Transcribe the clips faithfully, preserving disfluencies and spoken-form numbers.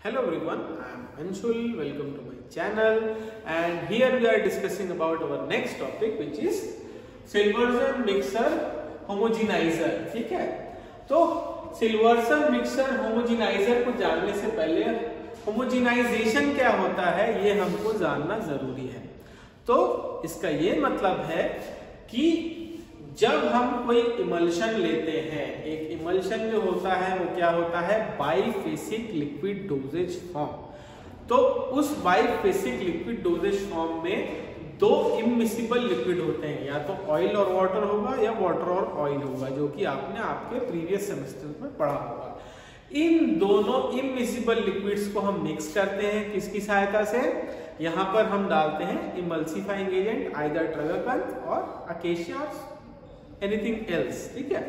Hello everyone, I am Anshul. Welcome to my channel, and here we are discussing about our next topic, which is Silverson mixer homogenizer. ठीक है, तो Silverson mixer homogenizer को जानने से पहले homogenization क्या होता है ये हमको जानना जरूरी है। तो इसका ये मतलब है कि जब हम कोई इमल्शन लेते हैं, एक इमल्शन जो होता है वो क्या होता है, बाइफेसिक लिक्विड डोजेज फॉर्म। तो उस बाइफेसिक लिक्विड डोजेज फॉर्म में दो इमिसिबल लिक्विड होते हैं, या तो ऑयल और वाटर होगा या वाटर और ऑयल होगा, जो कि आपने आपके प्रीवियस सेमेस्टर में पढ़ा होगा। इन दोनों इमिसिबल लिक्विड्स को हम मिक्स करते हैं किसकी सहायता से, यहाँ पर हम डालते हैं इमल्सिफाइंग एजेंट, आइदर ट्रगापंथ और अकेशिया, एनीथिंग एल्स। ठीक है,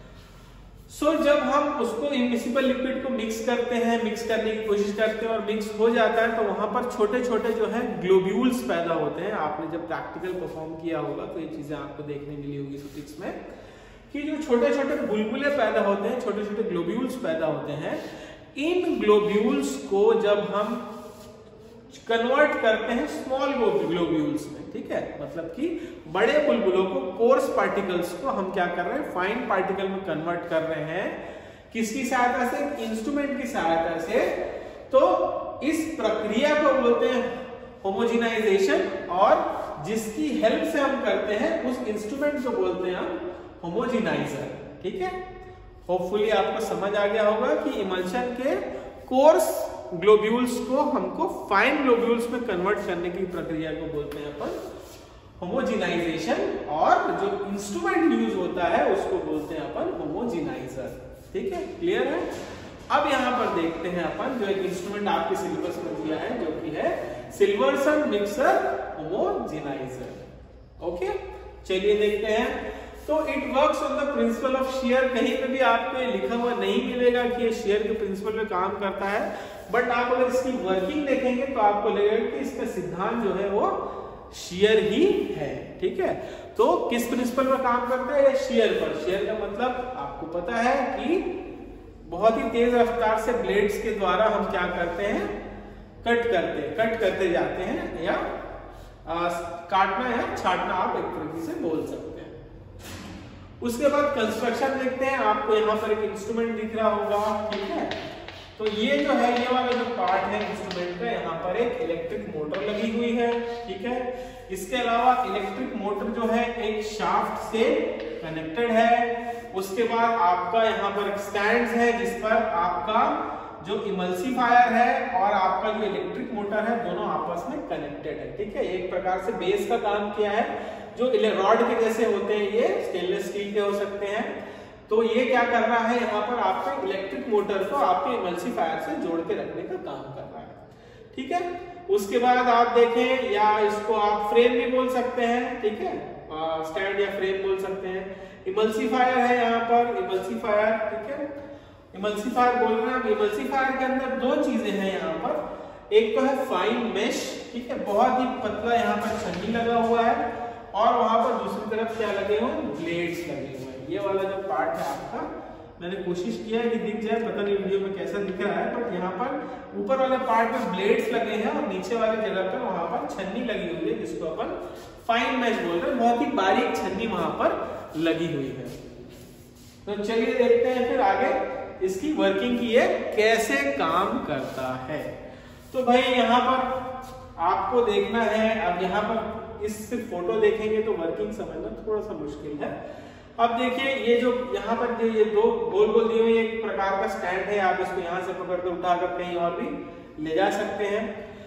सो so, जब हम उसको इमिसिबल लिक्विड को मिक्स करते हैं, मिक्स करने की कोशिश करते हैं और मिक्स हो जाता है, तो वहां पर छोटे छोटे जो है ग्लोब्यूल्स पैदा होते हैं। आपने जब प्रैक्टिकल परफॉर्म किया होगा तो ये चीजें आपको देखने मिली होगी फिजिक्स में, कि जो छोटे छोटे बुलबुले पैदा होते हैं, छोटे छोटे ग्लोब्यूल्स पैदा होते हैं। इन ग्लोब्यूल्स को जब हम कन्वर्ट करते हैं स्मॉल ग्लोब्यूल्स में, ठीक है, मतलब कि बड़े बुलबुलों को, कोर्स पार्टिकल्स को हम क्या कर रहे हैं, फाइन पार्टिकल में कन्वर्ट कर रहे हैं। किसकी सहायता से, इंस्ट्रूमेंट की सहायता से। तो इस प्रक्रिया को बोलते हैं होमोजेनाइजेशन, और जिसकी हेल्प से हम करते हैं उस इंस्ट्रूमेंट को बोलते हैं हम होमोजेनाइजर। ठीक है, होपफुली आपको समझ आ गया होगा कि इमल्शन के कोर्स ग्लोब्यूल्स को हमको फाइन ग्लोब्यूल्स में कन्वर्ट करने की प्रक्रिया को बोलते हैं अपन होमोजेनाइजेशन, और जो इंस्ट्रूमेंट यूज होता है उसको बोलते हैं अपन होमोजेनाइजर। ठीक है, क्लियर है। अब यहां पर देखते हैं अपन जो एक इंस्ट्रूमेंट आपके सिलेबस में दिया है, जो कि है सिल्वर्सन मिक्सर होमोजेनाइजर। ओके, चलिए देखते हैं। तो it works on the principle of share. कहीं पे भी आपको लिखा हुआ नहीं मिलेगा कि ये शेयर के प्रिंसिपल पे काम करता है, बट आप अगर इसकी वर्किंग देखेंगे तो आपको लगेगा कि इसका सिद्धांत जो है वो शेयर ही है। ठीक है, तो किस प्रिंसिपल पर काम करता है, शेयर पर। शेयर का मतलब आपको पता है कि बहुत ही तेज रफ्तार से ब्लेड्स के द्वारा हम क्या करते हैं, कट करते हैं कट करते जाते हैं, या आ, काटना या छाटना आप एक तरीके से बोल सकते हैं। उसके बाद कंस्ट्रक्शन देखते हैं। आपको यहाँ पर एक इंस्ट्रूमेंट दिख रहा होगा, ठीक है। तो ये जो है, ये वाला जो पार्ट है इंस्ट्रूमेंट का, यहाँ पर एक इलेक्ट्रिक मोटर लगी हुई है। ठीक है, इसके अलावा इलेक्ट्रिक मोटर जो है एक शाफ्ट से कनेक्टेड है। उसके बाद आपका यहाँ पर एक स्टैंड है जिस पर आपका जो इमल्सिफायर है और आपका जो इलेक्ट्रिक मोटर है दोनों आपस में कनेक्टेड है। ठीक है, एक प्रकार से बेस का काम किया है। जो रॉड के जैसे होते हैं, ये स्टेनलेस स्टील के हो सकते हैं। तो ये क्या कर रहा है, यहाँ पर आपके इलेक्ट्रिक मोटर को आपके इमल्सिफायर से जोड़ के रखने का काम कर रहा है। ठीक है, उसके बाद आप देखें, या इसको आप फ्रेम भी बोल सकते हैं। ठीक है, स्टैंड या फ्रेम बोल सकते हैं। इमल्सिफायर है यहाँ पर, इमल्सिफायर। ठीक है, इमल्सिफायर बोल रहे हैं। इमल्सिफायर के अंदर दो चीजें हैं यहाँ पर। एक तो है फाइन मेश, ठीक है, बहुत ही पतला यहाँ पर छन्नी लगा हुआ है, और वहां पर दूसरी तरफ क्या लगे हुए, ब्लेड्स लगे हुए हैं। ये वाला जो पार्ट है आपका, मैंने कोशिश किया है कि दिख जाए, पता नहीं वीडियो में कैसा दिख रहा है, बट यहाँ पर ऊपर वाले पार्ट में ब्लेड्स लगे हैं और नीचे वाले जगह पर वहां पर छन्नी लगी हुई है, जिसको अपन फाइन मेश बोल रहे हैं। बहुत ही बारीक छन्नी वहां पर लगी हुई है। तो चलिए देखते हैं फिर आगे इसकी वर्किंग की, ये कैसे काम करता है। तो भाई यहाँ पर आपको देखना है। अब यहाँ पर इस सिर्फ फोटो देखेंगे तो वर्किंग समझना थोड़ा सा मुश्किल है। अब देखिए, ये जो यहाँ पर जो ये दो गोल गोल दिए हुए एक प्रकार का स्टैंड है, आप इसको यहाँ से पकड़ कर उठाकर कहीं और भी ले जा सकते हैं।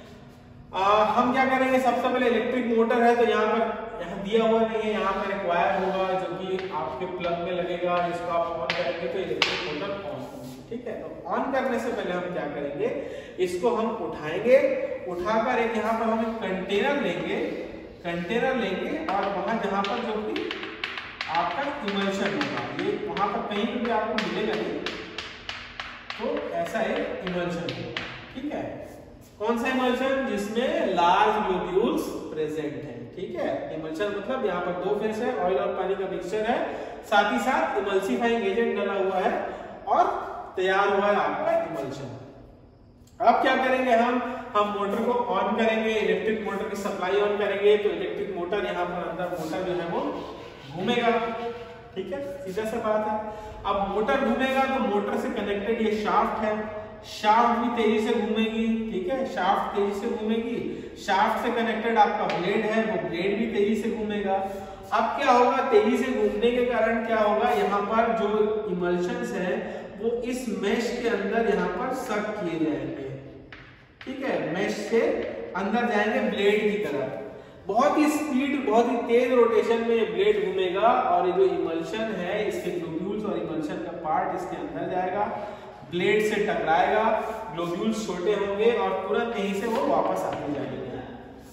आ, हम क्या करेंगे, सबसे पहले इलेक्ट्रिक मोटर है, तो यहाँ पर यहाँ दिया हुआ नहीं है, यहाँ पर एक वायर होगा जो कि आपके प्लग में लगेगा, जिसको आप ऑन करेंगे तो इलेक्ट्रिक मोटर ऑन होगी। ठीक है, तो ऑन करने से पहले हम क्या करेंगे, इसको हम उठाएंगे, उठाकर एक यहाँ पर हम एक कंटेनर लेंगे कंटेनर लेंगे और वहां जहां पर जो कि आपका इमल्शन होगा, ये वहां पर कहीं पर भी आपको मिलेगा नहीं, तो ऐसा एक इमल्शन होगा। ठीक है, कौन सा इमल्शन, जिसमें लार्ज ग्लोब्यूल्स प्रेजेंट है। ठीक है, इमल्शन मतलब यहाँ पर दो फेस है, ऑयल और पानी का मिक्सचर है, साथ ही साथ इमल्सिफाइंग एजेंट डाला हुआ है और तैयार हुआ है आपका इमल्शन। अब क्या करेंगे हम हम मोटर को ऑन करेंगे, इलेक्ट्रिक मोटर की सप्लाई ऑन करेंगे, तो इलेक्ट्रिक मोटर यहाँ पर अंदर मोटर जो है वो घूमेगा। ठीक है, सीधा सा बात है। अब मोटर घूमेगा तो मोटर से कनेक्टेड ये शाफ्ट है, शाफ्ट भी तेजी से घूमेगी। ठीक है, शाफ्ट तेजी से घूमेगी, शाफ्ट से कनेक्टेड आपका ब्लेड है, वो ब्लेड भी तेजी से घूमेगा। अब क्या होगा, तेजी से घूमने के कारण क्या होगा, यहाँ पर जो इमल्शंस है वो इस मेश के अंदर यहाँ पर सक किए जाएंगे। ठीक है, मेश से अंदर जाएंगे ब्लेड की तरफ। बहुत ही स्पीड, बहुत ही तेज रोटेशन में ये ब्लेड घूमेगा और ये जो इमल्शन है इसके ग्लोब्यूल्स और इमल्शन का पार्ट इसके अंदर जाएगा, ब्लेड से टकराएगा, ग्लोब्यूल्स छोटे होंगे और तुरंत यहीं से वो वापस आते जाएंगे।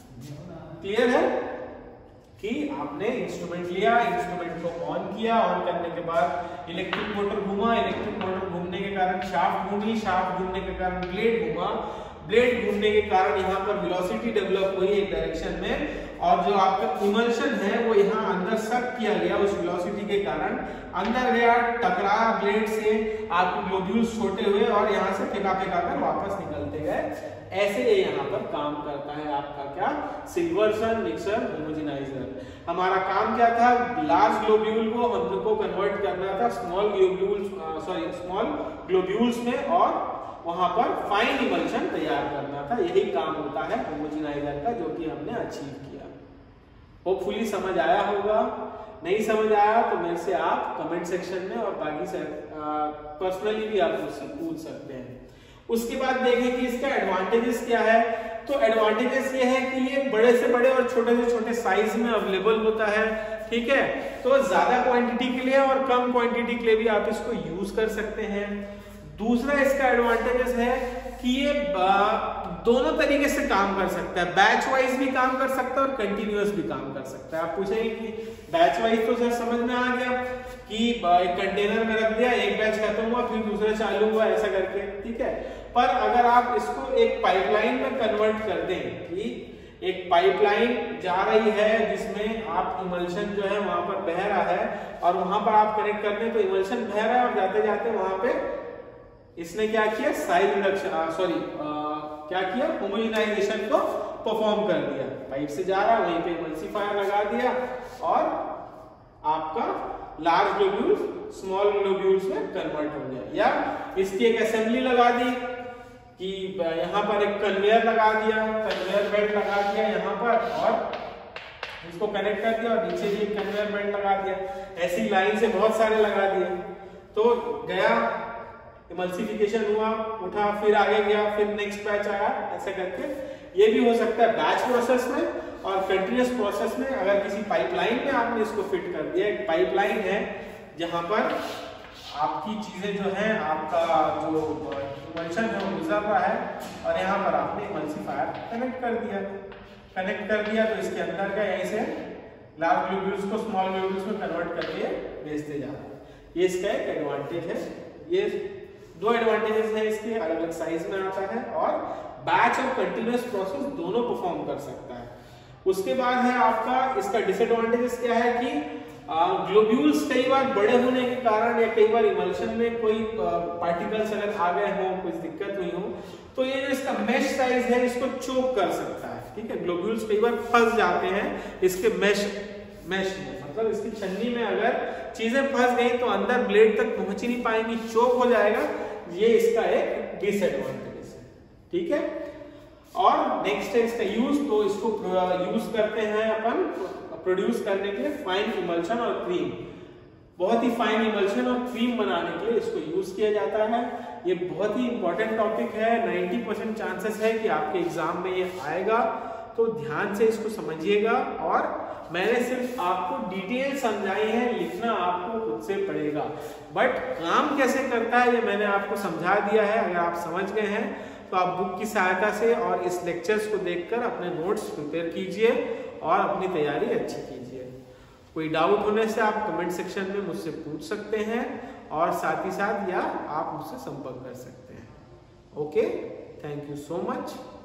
क्लियर है कि आपने इंस्ट्रूमेंट लिया, इंस्ट्रूमेंट को ऑन किया, ऑन करने के बाद इलेक्ट्रिक मोटर घूमा, इलेक्ट्रिक मोटर घूमने के कारण शाफ्ट घूमी, शाफ्ट घूमने के कारण ब्लेड घूमा, ब्लेड घूमने के कारण यहाँ पर वेलोसिटी डेवलप हुई एक डायरेक्शन में, और जो आपका इमल्शन है वो यहाँ अंदर सक किया गया उस वेलोसिटी के कारण, अंदर गया, टकराया ब्लेड से, आपके ग्लोब्यूल्स छोटे हुए और यहाँ से फेंका फेंका कर वापस निकलते गए। ऐसे ये यहाँ पर काम करता है आपका क्या, सिल्वर्सन मिक्सर होमोजेनाइजर। हमारा काम क्या था, लार्ज ग्लोब्यूल को हमको कन्वर्ट करना था small globules sorry small globules में और वहां पर फाइन इमल्शन तैयार करना था। यही काम होता है होमोजेनाइजर का, जो कि हमने अचीव किया। होपफुली समझ आया होगा। नहीं समझ आया तो मेरे से आप कमेंट सेक्शन में और बाकी से पर्सनली भी आप मुझसे पूछ सकते हैं। उसके बाद देखें कि इसका एडवांटेजेस क्या है। तो एडवांटेजेस ये है कि ये बड़े से बड़े और छोटे से छोटे साइज में अवेलेबल होता है। ठीक है, तो ज्यादा क्वांटिटी के लिए और कम क्वांटिटी के लिए भी आप इसको यूज कर सकते हैं। दूसरा इसका एडवांटेजेस है कि ये दोनों तरीके से काम कर सकता है, बैच वाइज भी काम कर सकता है और कंटिन्यूअस भी काम कर सकता है। आप पूछेंगे कि बैच वाइज तो सर समझ में आ गया कि एक कंटेनर में रख दिया, एक बैच खत्म हुआ फिर दूसरा चालू हुआ ऐसा करके। ठीक है, पर अगर आप इसको एक पाइपलाइन में कन्वर्ट कर दें कि एक पाइपलाइन जा रही है जिसमें आप इमल्शन जो है वहां पर बह रहा है और वहां पर आप कनेक्ट कर दें तो इमल्शन बह रहा है और जाते जाते वहां पे इसने क्या किया, साइज रिडक्शन सॉरी क्या किया, होमोजेनाइजेशन को परफॉर्म कर दिया। पाइप से जा रहा वहीं पे इमल्सिफायर लगा दिया और आपका लार्ज ग्लोब्यूल्स स्मॉल ग्लोब्यूल्स में कन्वर्ट हो गया। या इसकी एक असेंबली लगा दी कि यहाँ पर एक कन्वेयर लगा दिया, कन्वेयर बेल्ट लगा दिया यहाँ पर और इसको कनेक्ट कर दिया और नीचे भी एक कन्वेयर बेल्ट लगा दिया। ऐसी लाइन से बहुत सारे लगा दिए, तो गया इमल्सिफिकेशन हुआ, उठा, फिर आगे गया, फिर नेक्स्ट बैच आया, ऐसे करके ये भी हो सकता है बैच प्रोसेस में और कंटिन्यूअस प्रोसेस में। अगर किसी पाइपलाइन में आपने इसको फिट कर दिया, एक पाइपलाइन है जहां पर आपकी चीजें जो है, आपका जो इमल्शन है वो गुजर रहा है और यहाँ पर आपने इमल्सिफायर कनेक्ट कर दिया, कनेक्ट कर दिया तो इसके अंदर का यहीं से लार्ज ग्लोब्यूल्स को स्मॉल ग्लोब्यूल्स में कन्वर्ट करके भेजते जा रहा है। ये इसका एक एडवांटेज है। ये दो एडवांटेजेस हैं इसके, अलग अलग साइज में आता है और बैच और कंटिन्यूअस प्रोसेस दोनों परफॉर्म कर सकता है। उसके बाद है आपका इसका डिसएडवांटेजेस क्या है कि ग्लोब्यूल्स कई बार बड़े होने के कारण या कई बार इमल्शन में कोई पार्टिकल्स अगर आ गए हों, कुछ दिक्कत हुई हो, तो ये जो इसका मेश साइज है इसको चोक कर सकता है। ठीक है, ग्लोब्यूल्स कई बार फंस जाते हैं इसके मेश मेश में, मतलब इसकी छन्नी में अगर चीजें फंस गई तो अंदर ब्लेड तक पहुंच ही नहीं पाएंगी, चोक हो जाएगा। ये इसका एक डिसएडवांटेज है। ठीक है, और नेक्स्ट है इसका यूज। तो इसको यूज करते हैं अपन प्रोड्यूस करने के लिए फाइन इमल्शन और क्रीम। बहुत ही फाइन इमल्शन और क्रीम बनाने के लिए इसको यूज किया जाता है। ये बहुत ही इंपॉर्टेंट टॉपिक है, नब्बे परसेंट चांसेस है कि आपके एग्जाम में ये आएगा, तो ध्यान से इसको समझिएगा। और मैंने सिर्फ आपको डिटेल समझाई है, लिखना आपको खुद से पड़ेगा, बट काम कैसे करता है ये मैंने आपको समझा दिया है। अगर आप समझ गए हैं तो आप बुक की सहायता से और इस लेक्चर्स को देखकर अपने नोट्स प्रिपेयर कीजिए और अपनी तैयारी अच्छी कीजिए। कोई डाउट होने से आप कमेंट सेक्शन में मुझसे पूछ सकते हैं और साथ ही साथ या आप मुझसे संपर्क कर सकते हैं। Okay, thank you so much.